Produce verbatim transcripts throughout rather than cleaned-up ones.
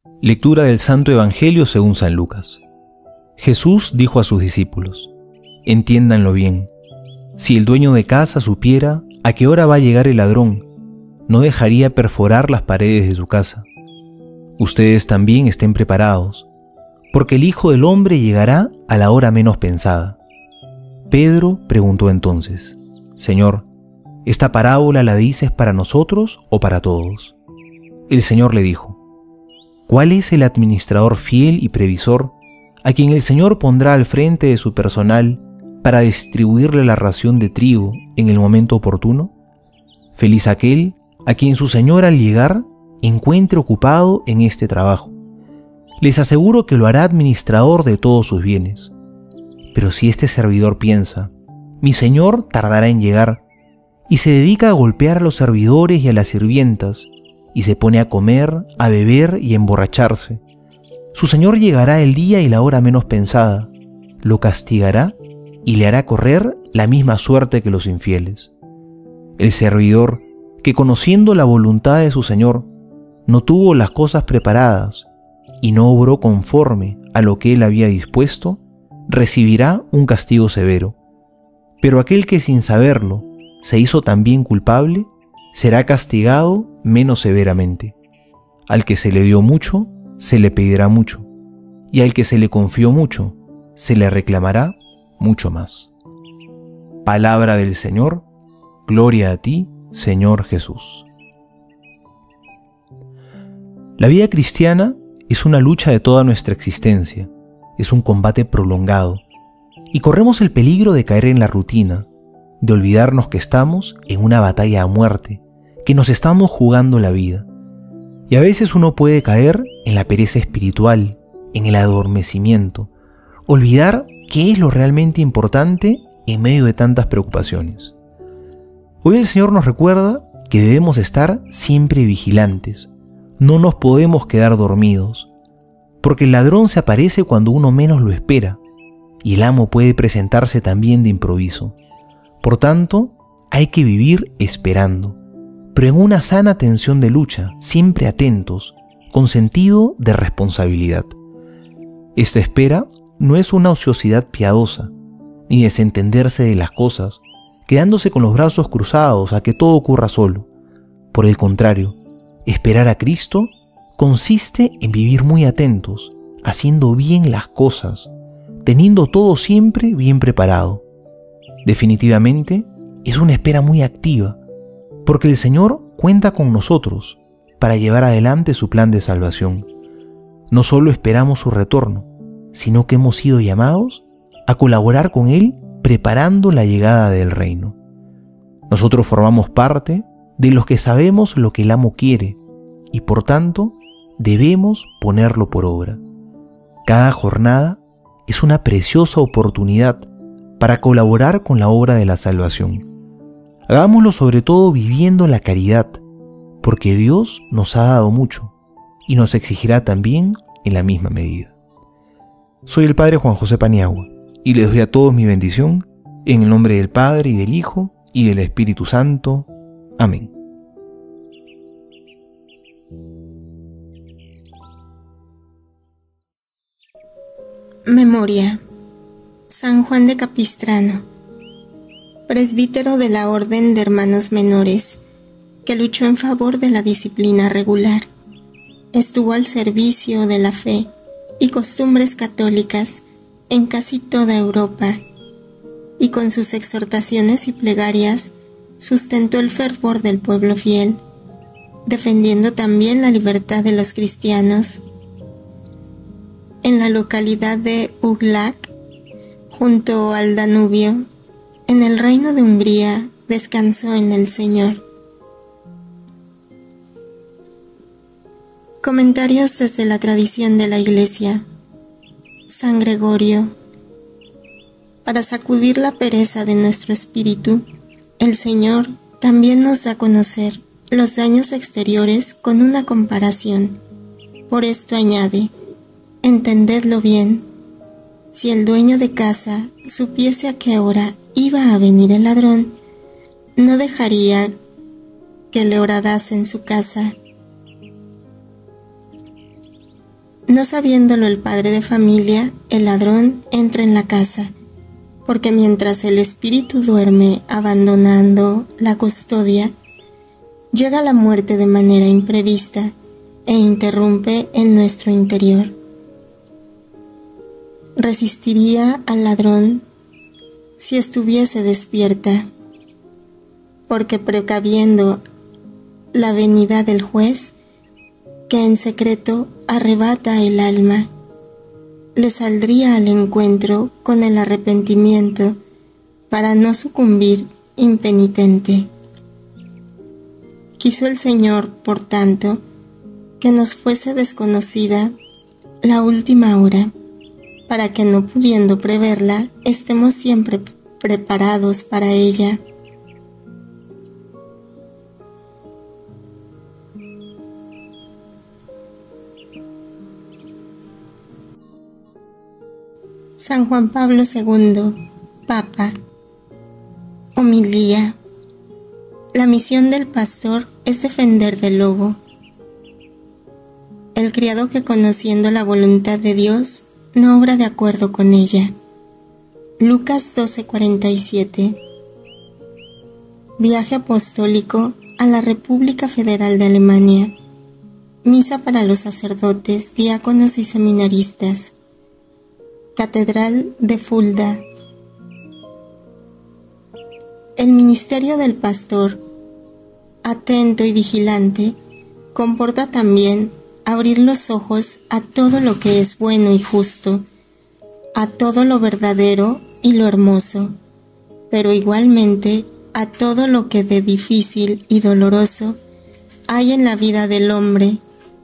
Lectura del Santo Evangelio según San Lucas. Jesús dijo a sus discípulos: entiéndanlo bien, si el dueño de casa supiera a qué hora va a llegar el ladrón, no dejaría perforar las paredes de su casa. Ustedes también estén preparados, porque el Hijo del Hombre llegará a la hora menos pensada. Pedro preguntó entonces: Señor, ¿esta parábola la dices para nosotros o para todos? El Señor le dijo: ¿cuál es el administrador fiel y previsor a quien el Señor pondrá al frente de su personal para distribuirle la ración de trigo en el momento oportuno? Feliz aquel a quien su Señor al llegar encuentre ocupado en este trabajo. Les aseguro que lo hará administrador de todos sus bienes. Pero si este servidor piensa: mi Señor tardará en llegar, y se dedica a golpear a los servidores y a las sirvientas, y se pone a comer, a beber y a emborracharse, su Señor llegará el día y la hora menos pensada, lo castigará y le hará correr la misma suerte que los infieles. El servidor que, conociendo la voluntad de su Señor, no tuvo las cosas preparadas y no obró conforme a lo que él había dispuesto, recibirá un castigo severo. Pero aquel que sin saberlo se hizo también culpable, será castigado menos severamente. Al que se le dio mucho, se le pedirá mucho, y al que se le confió mucho, se le reclamará mucho más. Palabra del Señor. Gloria a ti, Señor Jesús. La vida cristiana es una lucha de toda nuestra existencia, es un combate prolongado, y corremos el peligro de caer en la rutina, de olvidarnos que estamos en una batalla a muerte, que nos estamos jugando la vida. Y a veces uno puede caer en la pereza espiritual, en el adormecimiento, olvidar qué es lo realmente importante en medio de tantas preocupaciones. Hoy el Señor nos recuerda que debemos estar siempre vigilantes, no nos podemos quedar dormidos, porque el ladrón se aparece cuando uno menos lo espera, y el amo puede presentarse también de improviso. Por tanto, hay que vivir esperando, pero en una sana tensión de lucha, siempre atentos, con sentido de responsabilidad. Esta espera no es una ociosidad piadosa, ni desentenderse de las cosas, quedándose con los brazos cruzados a que todo ocurra solo. Por el contrario, esperar a Cristo consiste en vivir muy atentos, haciendo bien las cosas, teniendo todo siempre bien preparado. Definitivamente, es una espera muy activa, porque el Señor cuenta con nosotros para llevar adelante su plan de salvación. No solo esperamos su retorno, sino que hemos sido llamados a colaborar con Él preparando la llegada del reino. Nosotros formamos parte de los que sabemos lo que el amo quiere y por tanto debemos ponerlo por obra. Cada jornada es una preciosa oportunidad para colaborar con la obra de la salvación. Hagámoslo sobre todo viviendo la caridad, porque Dios nos ha dado mucho y nos exigirá también en la misma medida. Soy el Padre Juan José Paniagua y les doy a todos mi bendición en el nombre del Padre y del Hijo y del Espíritu Santo. Amén. Memoria. San Juan de Capistrano, presbítero de la Orden de Hermanos Menores, que luchó en favor de la disciplina regular. Estuvo al servicio de la fe y costumbres católicas en casi toda Europa, y con sus exhortaciones y plegarias sustentó el fervor del pueblo fiel, defendiendo también la libertad de los cristianos. En la localidad de Uglac, junto al Danubio, en el reino de Hungría, descansó en el Señor. Comentarios desde la tradición de la Iglesia. San Gregorio. Para sacudir la pereza de nuestro espíritu, el Señor también nos da a conocer los daños exteriores con una comparación. Por esto añade: entendedlo bien. Si el dueño de casa supiese a qué hora iba a venir el ladrón, no dejaría que le horadase en su casa. No sabiéndolo el padre de familia, el ladrón entra en la casa, porque mientras el espíritu duerme abandonando la custodia, llega la muerte de manera imprevista e interrumpe en nuestro interior. Resistiría al ladrón si estuviese despierta, porque precaviendo la venida del juez, que en secreto arrebata el alma, le saldría al encuentro con el arrepentimiento para no sucumbir impenitente. Quiso el Señor, por tanto, que nos fuese desconocida la última hora, para que no pudiendo preverla, estemos siempre preparados para ella. San Juan Pablo segundo, Papa. Homilía. La misión del pastor es defender del lobo. El criado que, conociendo la voluntad de Dios, no obra de acuerdo con ella. Lucas doce cuarenta y siete. Viaje apostólico a la República Federal de Alemania. Misa para los sacerdotes, diáconos y seminaristas. Catedral de Fulda. El ministerio del pastor, atento y vigilante, comporta también abrir los ojos a todo lo que es bueno y justo, a todo lo verdadero y lo hermoso, pero igualmente a todo lo que de difícil y doloroso hay en la vida del hombre,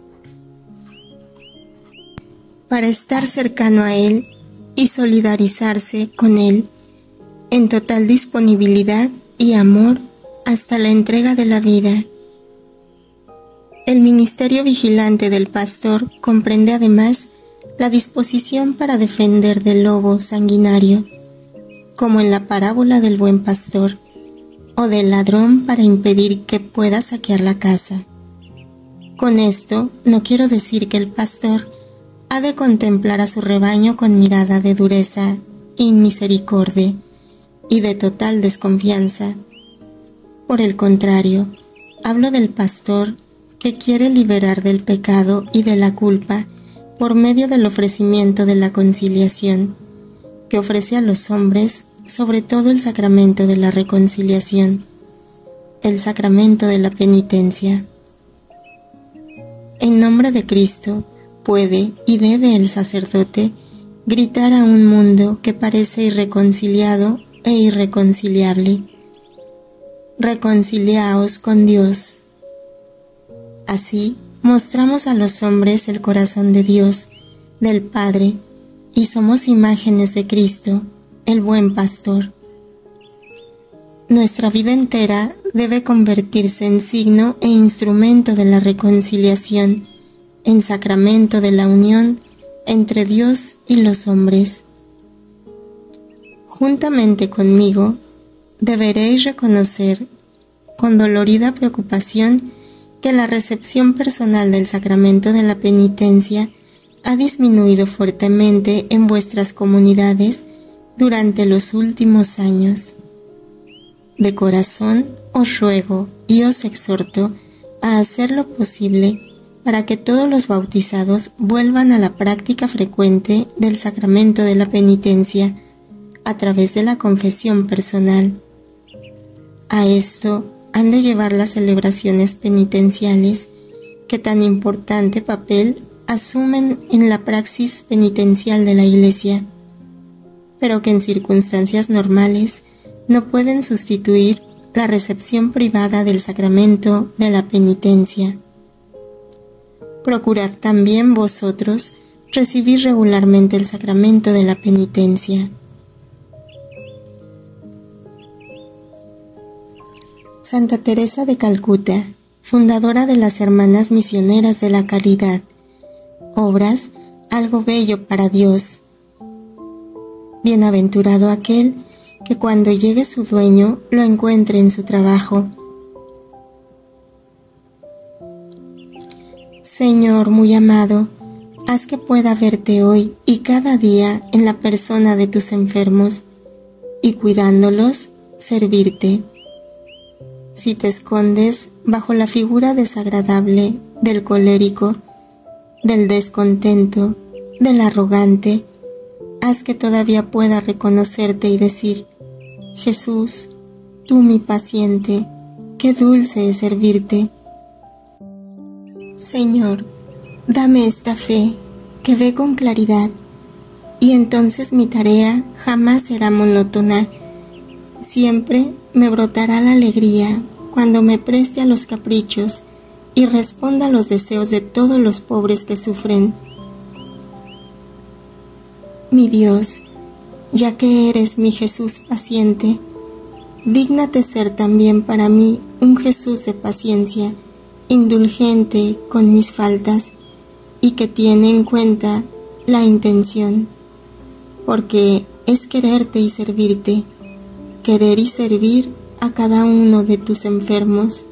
para estar cercano a él y solidarizarse con él en total disponibilidad y amor hasta la entrega de la vida. El ministerio vigilante del pastor comprende además la disposición para defender del lobo sanguinario, como en la parábola del buen pastor, o del ladrón para impedir que pueda saquear la casa. Con esto no quiero decir que el pastor ha de contemplar a su rebaño con mirada de dureza y misericordia y de total desconfianza. Por el contrario, hablo del pastor que quiere liberar del pecado y de la culpa por medio del ofrecimiento de la conciliación, que ofrece a los hombres sobre todo el sacramento de la reconciliación, el sacramento de la penitencia. En nombre de Cristo, puede y debe el sacerdote gritar a un mundo que parece irreconciliado e irreconciliable: reconciliaos con Dios. Así mostramos a los hombres el corazón de Dios, del Padre, y somos imágenes de Cristo, el buen pastor. Nuestra vida entera debe convertirse en signo e instrumento de la reconciliación, en sacramento de la unión entre Dios y los hombres. Juntamente conmigo, deberéis reconocer con dolorida preocupación que la recepción personal del sacramento de la penitencia ha disminuido fuertemente en vuestras comunidades durante los últimos años. De corazón os ruego y os exhorto a hacer lo posible para que todos los bautizados vuelvan a la práctica frecuente del sacramento de la penitencia a través de la confesión personal. A esto han de llevar las celebraciones penitenciales que tan importante papel asumen en la praxis penitencial de la Iglesia, pero que en circunstancias normales no pueden sustituir la recepción privada del sacramento de la penitencia. Procurad también vosotros recibir regularmente el sacramento de la penitencia. Santa Teresa de Calcuta, fundadora de las Hermanas Misioneras de la Caridad. Obras, algo bello para Dios. Bienaventurado aquel que cuando llegue su dueño lo encuentre en su trabajo. Señor muy amado, haz que pueda verte hoy y cada día en la persona de tus enfermos, y cuidándolos, servirte. Si te escondes bajo la figura desagradable del colérico, del descontento, del arrogante, haz que todavía pueda reconocerte y decir: Jesús, tú mi paciente, qué dulce es servirte. Señor, dame esta fe que ve con claridad, y entonces mi tarea jamás será monótona. Siempre me brotará la alegría cuando me preste a los caprichos y responda a los deseos de todos los pobres que sufren. Mi Dios, ya que eres mi Jesús paciente, dígnate ser también para mí un Jesús de paciencia, indulgente con mis faltas y que tiene en cuenta la intención, porque es quererte y servirte, querer y servir a cada uno de tus enfermos.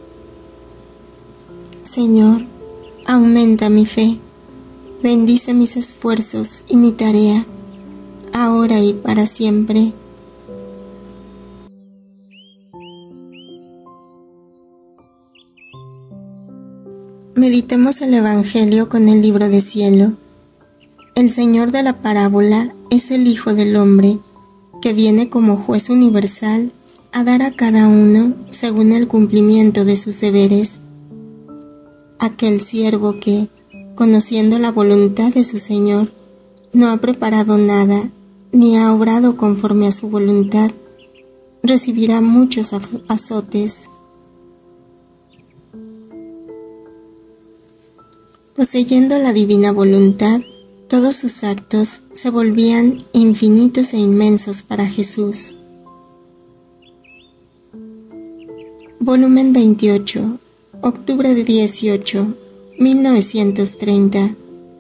Señor, aumenta mi fe, bendice mis esfuerzos y mi tarea, ahora y para siempre. Meditemos el Evangelio con el libro de cielo. El Señor de la parábola es el Hijo del Hombre, que viene como juez universal a dar a cada uno según el cumplimiento de sus deberes. Aquel siervo que, conociendo la voluntad de su Señor, no ha preparado nada, ni ha obrado conforme a su voluntad, recibirá muchos azotes. Poseyendo la divina voluntad, todos sus actos se volvían infinitos e inmensos para Jesús. Volumen veintiocho, octubre de dieciocho, mil novecientos treinta.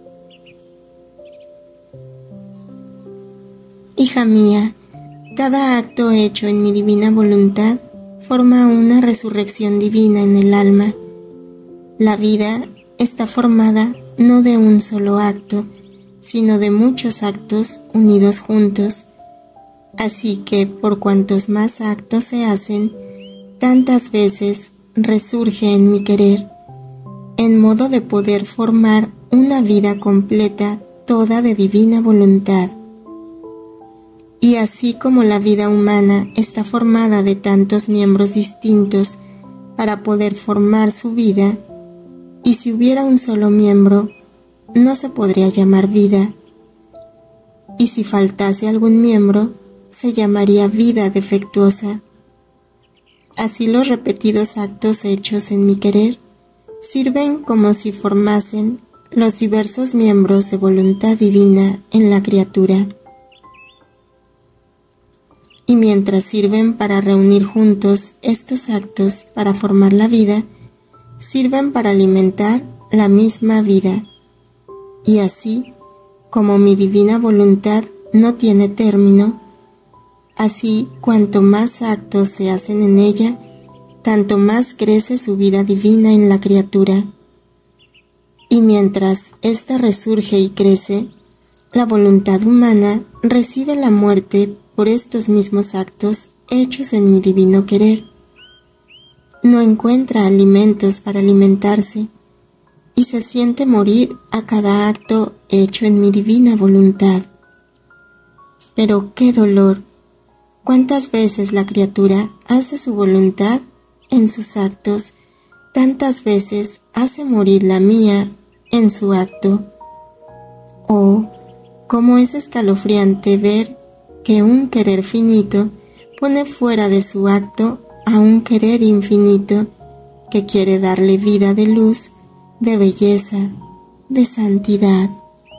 Hija mía, cada acto hecho en mi divina voluntad forma una resurrección divina en el alma. La vida está formada no de un solo acto, sino de muchos actos unidos juntos. Así que por cuantos más actos se hacen, tantas veces resurge en mi querer, en modo de poder formar una vida completa, toda de divina voluntad. Y así como la vida humana está formada de tantos miembros distintos para poder formar su vida, y si hubiera un solo miembro, no se podría llamar vida, y si faltase algún miembro, se llamaría vida defectuosa. Así los repetidos actos hechos en mi querer sirven como si formasen los diversos miembros de voluntad divina en la criatura. Y mientras sirven para reunir juntos estos actos para formar la vida, sirven para alimentar la misma vida. Y así, como mi divina voluntad no tiene término, así cuanto más actos se hacen en ella, tanto más crece su vida divina en la criatura. Y mientras ésta resurge y crece, la voluntad humana recibe la muerte por estos mismos actos hechos en mi divino querer. No encuentra alimentos para alimentarse y se siente morir a cada acto hecho en mi divina voluntad. Pero qué dolor, cuántas veces la criatura hace su voluntad en sus actos, tantas veces hace morir la mía en su acto. Oh, cómo es escalofriante ver que un querer finito pone fuera de su acto a un querer infinito que quiere darle vida de luz, de belleza, de santidad.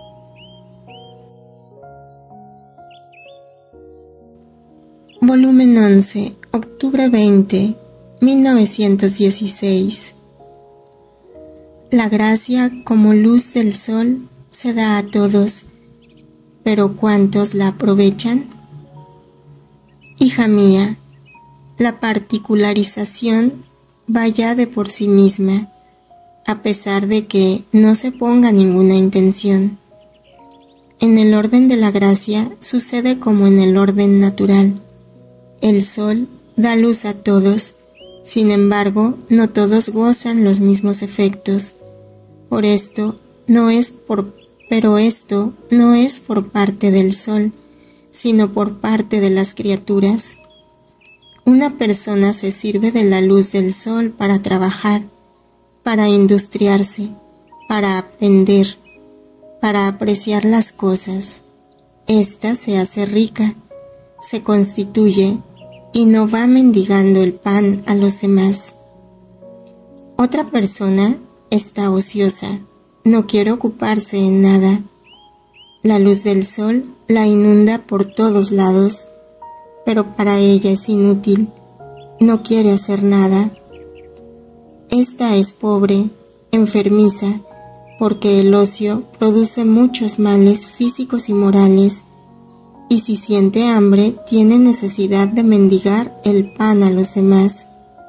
Volumen once, octubre veinte, mil novecientos dieciséis. La gracia como luz del sol se da a todos, pero ¿cuántos la aprovechan? Hija mía, la particularización va ya de por sí misma. a pesar de que no se ponga ninguna intención. En el orden de la gracia sucede como en el orden natural. El sol da luz a todos, sin embargo, no todos gozan los mismos efectos. Por esto, no es por, pero esto no es por parte del sol, sino por parte de las criaturas. Una persona se sirve de la luz del sol para trabajar, para industriarse, para aprender, para apreciar las cosas. Ésta se hace rica, se constituye y no va mendigando el pan a los demás. Otra persona está ociosa, no quiere ocuparse en nada. La luz del sol la inunda por todos lados, pero para ella es inútil, no quiere hacer nada. Esta es pobre, enfermiza, porque el ocio produce muchos males físicos y morales, y si siente hambre tiene necesidad de mendigar el pan a los demás.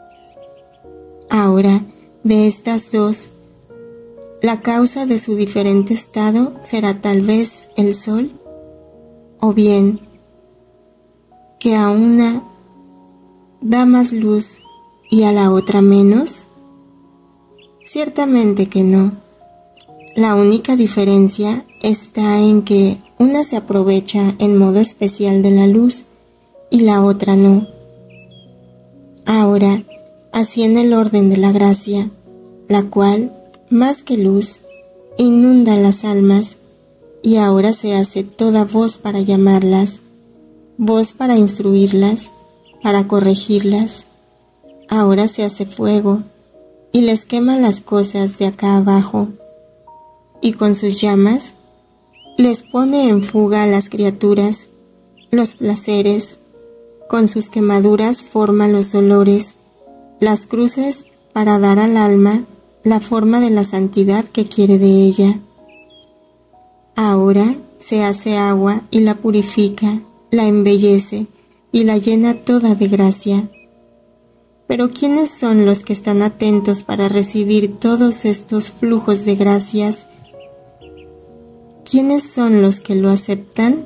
Ahora, de estas dos, la causa de su diferente estado será tal vez el sol, o bien que a una da más luz y a la otra menos. Ciertamente que no. La única diferencia está en que una se aprovecha en modo especial de la luz y la otra no. Ahora, así en el orden de la gracia, la cual, más que luz, inunda las almas y ahora se hace toda voz para llamarlas, voz para instruirlas, para corregirlas. Ahora se hace fuego y les quema las cosas de acá abajo, y con sus llamas les pone en fuga a las criaturas, los placeres, con sus quemaduras forma los dolores, las cruces para dar al alma la forma de la santidad que quiere de ella. Ahora se hace agua y la purifica, la embellece y la llena toda de gracia. Pero ¿quiénes son los que están atentos para recibir todos estos flujos de gracias? ¿Quiénes son los que lo aceptan?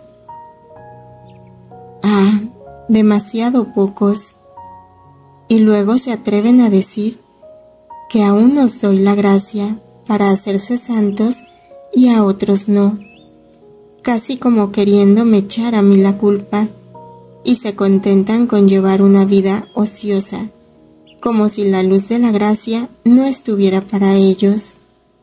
Ah, demasiado pocos. Y luego se atreven a decir que a unos doy la gracia para hacerse santos y a otros no, casi como queriéndome echar a mí la culpa, y se contentan con llevar una vida ociosa, como si la luz de la gracia no estuviera para ellos.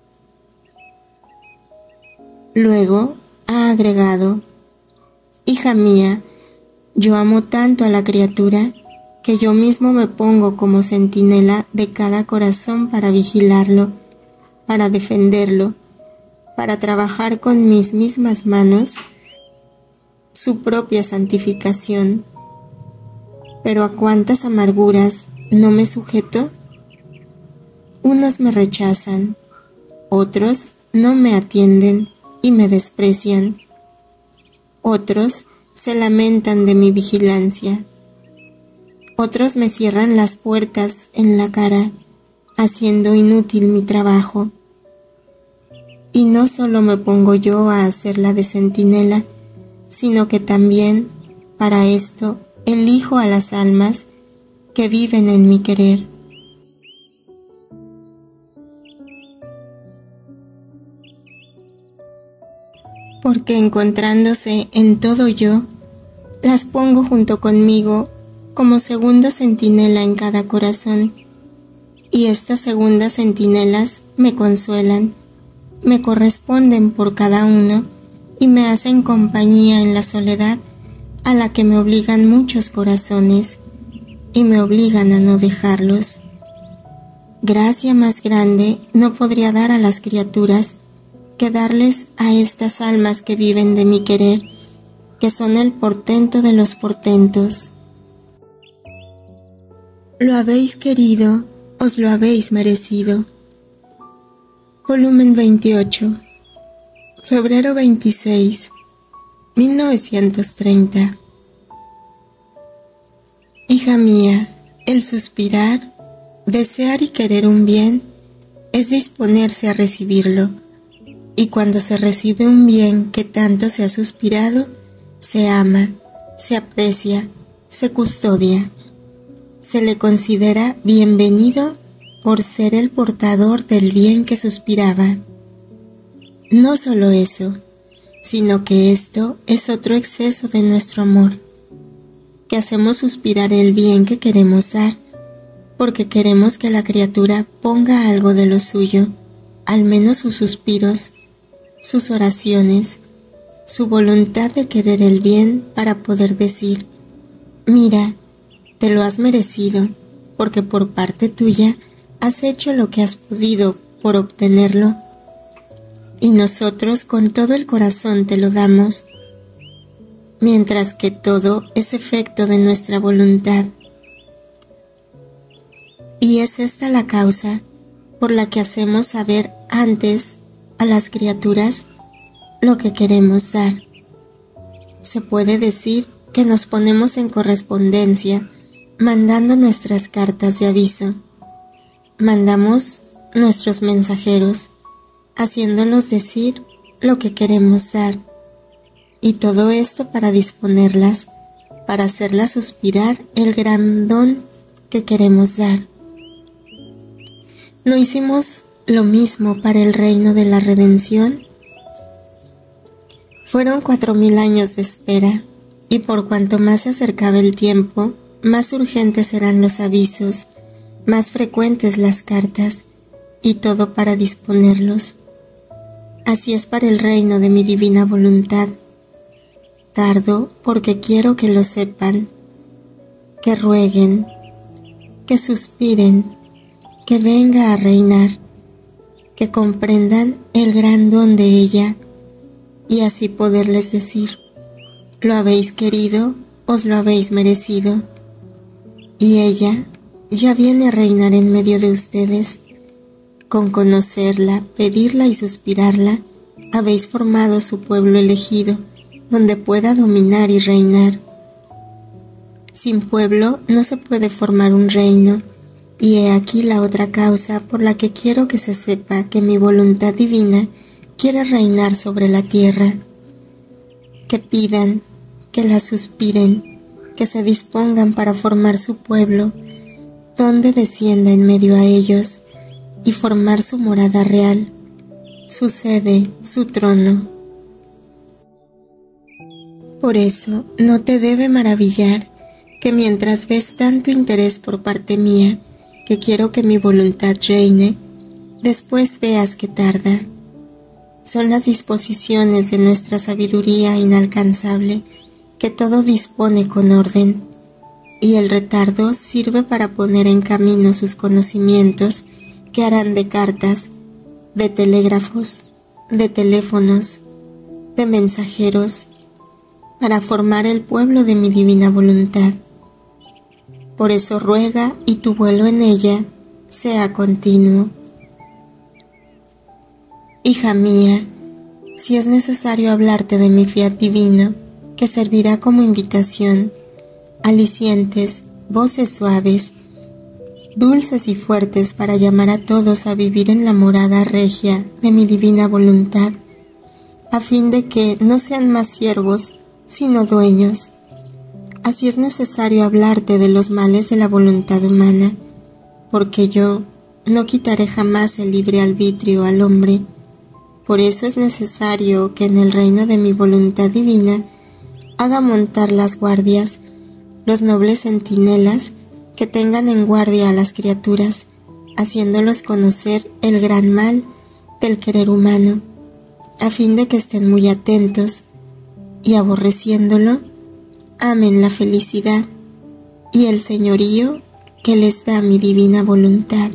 Luego ha agregado: hija mía, yo amo tanto a la criatura que yo mismo me pongo como centinela de cada corazón para vigilarlo, para defenderlo, para trabajar con mis mismas manos su propia santificación. Pero ¿a cuántas amarguras no me sujeto? Unos me rechazan, otros no me atienden y me desprecian, otros se lamentan de mi vigilancia, otros me cierran las puertas en la cara, haciendo inútil mi trabajo. Y no solo me pongo yo a hacerla de centinela, sino que también, para esto, elijo a las almas que viven en mi querer. Porque encontrándose en todo yo, las pongo junto conmigo como segunda centinela en cada corazón, y estas segundas centinelas me consuelan, me corresponden por cada uno y me hacen compañía en la soledad a la que me obligan muchos corazones y me obligan a no dejarlos. Gracia más grande no podría dar a las criaturas que darles a estas almas que viven de mi querer, que son el portento de los portentos. Lo habéis querido, os lo habéis merecido. Volumen veintiocho, febrero veintiséis, mil novecientos treinta. Hija mía, el suspirar, desear y querer un bien, es disponerse a recibirlo, y cuando se recibe un bien que tanto se ha suspirado, se ama, se aprecia, se custodia. Se le considera bienvenido por ser el portador del bien que suspiraba. No solo eso, sino que esto es otro exceso de nuestro amor, que hacemos suspirar el bien que queremos dar, porque queremos que la criatura ponga algo de lo suyo, al menos sus suspiros, sus oraciones, su voluntad de querer el bien para poder decir: mira, te lo has merecido, porque por parte tuya has hecho lo que has podido por obtenerlo, y nosotros con todo el corazón te lo damos, mientras que todo es efecto de nuestra voluntad. Y es esta la causa por la que hacemos saber antes a las criaturas lo que queremos dar. Se puede decir que nos ponemos en correspondencia, mandando nuestras cartas de aviso. Mandamos nuestros mensajeros, haciéndolos decir lo que queremos dar, y todo esto para disponerlas, para hacerlas suspirar el gran don que queremos dar. ¿No hicimos lo mismo para el reino de la redención? Fueron cuatro mil años de espera, y por cuanto más se acercaba el tiempo, más urgentes eran los avisos, más frecuentes las cartas, y todo para disponerlos. Así es para el reino de mi divina voluntad. Tardo porque quiero que lo sepan, que rueguen, que suspiren, que venga a reinar, que comprendan el gran don de ella, y así poderles decir: lo habéis querido, os lo habéis merecido, y ella ya viene a reinar en medio de ustedes. Con conocerla, pedirla y suspirarla, habéis formado su pueblo elegido, donde pueda dominar y reinar. Sin pueblo no se puede formar un reino, y he aquí la otra causa por la que quiero que se sepa que mi voluntad divina quiere reinar sobre la tierra. Que pidan, que la suspiren, que se dispongan para formar su pueblo, donde descienda en medio a ellos, y formar su morada real, su sede, su trono. Por eso no te debe maravillar que mientras ves tanto interés por parte mía, que quiero que mi voluntad reine, después veas que tarda. Son las disposiciones de nuestra sabiduría inalcanzable, que todo dispone con orden, y el retardo sirve para poner en camino sus conocimientos, que harán de cartas, de telégrafos, de teléfonos, de mensajeros, para formar el pueblo de mi divina voluntad. Por eso ruega y tu vuelo en ella sea continuo. Hija mía, si es necesario hablarte de mi fiat divino, que servirá como invitación, alicientes, voces suaves, dulces y fuertes para llamar a todos a vivir en la morada regia de mi divina voluntad, a fin de que no sean más siervos, sino dueños. Así es necesario hablarte de los males de la voluntad humana, porque yo no quitaré jamás el libre arbitrio al hombre. Por eso es necesario que en el reino de mi voluntad divina haga montar las guardias, los nobles centinelas que tengan en guardia a las criaturas, haciéndolos conocer el gran mal del querer humano, a fin de que estén muy atentos y, aborreciéndolo, amen la felicidad y el señorío que les da mi divina voluntad.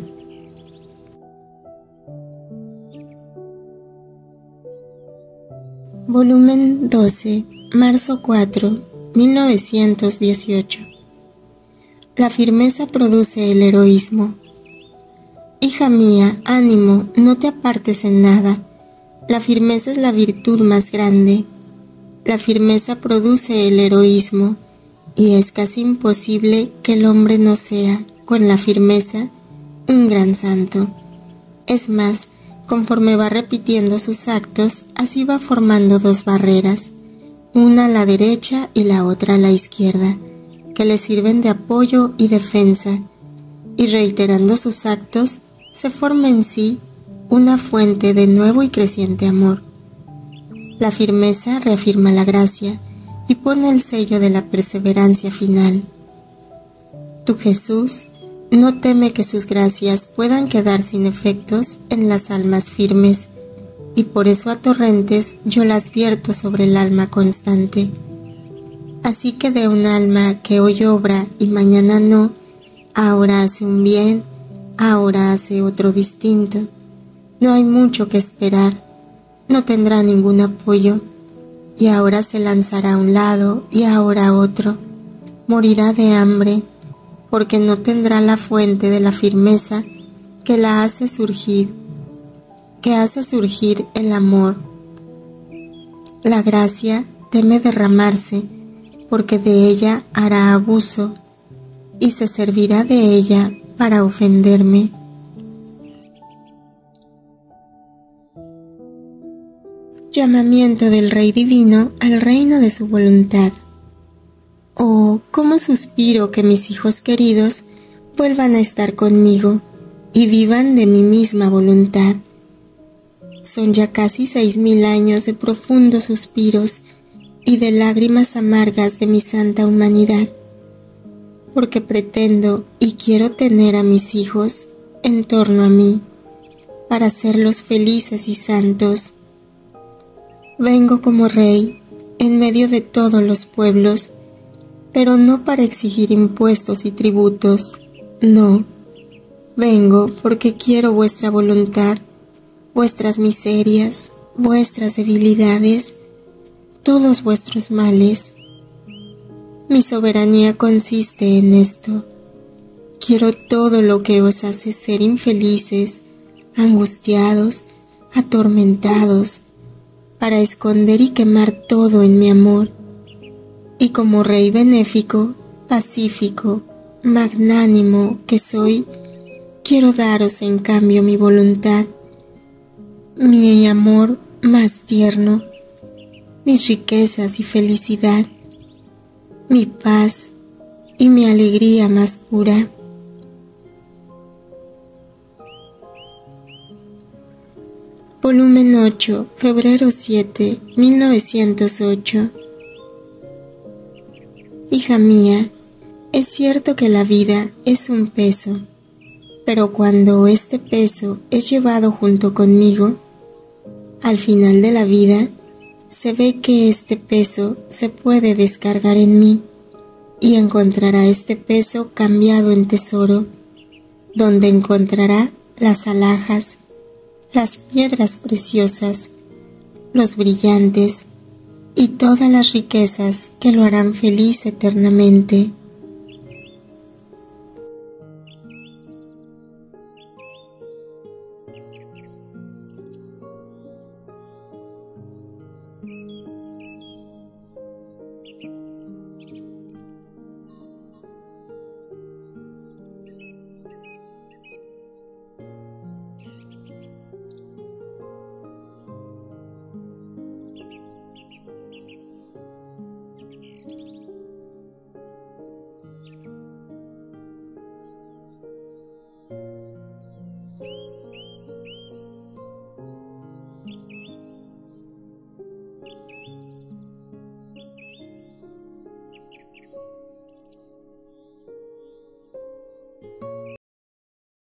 Volumen doce, marzo cuatro, mil novecientos dieciocho. La firmeza produce el heroísmo. Hija mía, ánimo, no te apartes en nada. La firmeza es la virtud más grande. La firmeza produce el heroísmo, y es casi imposible que el hombre no sea, con la firmeza, un gran santo. Es más, conforme va repitiendo sus actos, así va formando dos barreras, una a la derecha y la otra a la izquierda, que le sirven de apoyo y defensa, y reiterando sus actos, se forma en sí una fuente de nuevo y creciente amor. La firmeza reafirma la gracia y pone el sello de la perseverancia final. Tu Jesús no teme que sus gracias puedan quedar sin efectos en las almas firmes, y por eso a torrentes yo las vierto sobre el alma constante. Así que de un alma que hoy obra y mañana no, ahora hace un bien, ahora hace otro distinto, no hay mucho que esperar, no tendrá ningún apoyo, y ahora se lanzará a un lado y ahora a otro, morirá de hambre, porque no tendrá la fuente de la firmeza que la hace surgir, que hace surgir el amor. La gracia teme derramarse, porque de ella hará abuso, y se servirá de ella para ofenderme. Llamamiento del Rey Divino al reino de su voluntad. Oh, cómo suspiro que mis hijos queridos vuelvan a estar conmigo y vivan de mi misma voluntad. Son ya casi seis mil años de profundos suspiros y de lágrimas amargas de mi santa humanidad, porque pretendo y quiero tener a mis hijos en torno a mí, para hacerlos felices y santos. Vengo como rey en medio de todos los pueblos, pero no para exigir impuestos y tributos, no. Vengo porque quiero vuestra voluntad, vuestras miserias, vuestras debilidades, todos vuestros males. Mi soberanía consiste en esto. Quiero todo lo que os hace ser infelices, angustiados, atormentados, para esconder y quemar todo en mi amor. Y como rey benéfico, pacífico, magnánimo que soy, quiero daros en cambio mi voluntad, mi amor más tierno, mis riquezas y felicidad, mi paz y mi alegría más pura. Volumen ocho, febrero siete, mil novecientos ocho. Hija mía, es cierto que la vida es un peso, pero cuando este peso es llevado junto conmigo, al final de la vida, se ve que este peso se puede descargar en mí y encontrará este peso cambiado en tesoro, donde encontrará las alhajas, las piedras preciosas, los brillantes y todas las riquezas que lo harán feliz eternamente.